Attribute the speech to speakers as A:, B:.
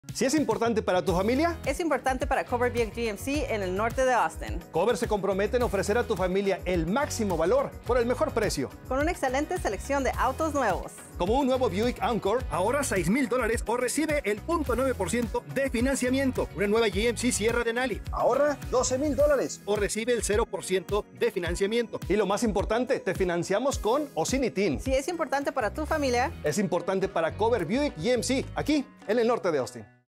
A: Si es importante para tu familia,
B: Es importante para Cover Buick GMC en el norte de Austin.
A: Cover se compromete en ofrecer a tu familia el máximo valor por el mejor precio.
B: Con una excelente selección de autos nuevos.
A: Como un nuevo Buick Encore, ahorra $6,000 o recibe el 0.9% de financiamiento. Una nueva GMC Sierra Denali,
C: Ahorra $12,000.
A: o recibe el 0% de financiamiento. Y lo más importante, te financiamos con o sin ITIN.
B: Si es importante para tu familia,
A: Es importante para Cover Buick GMC, aquí en el norte de Austin.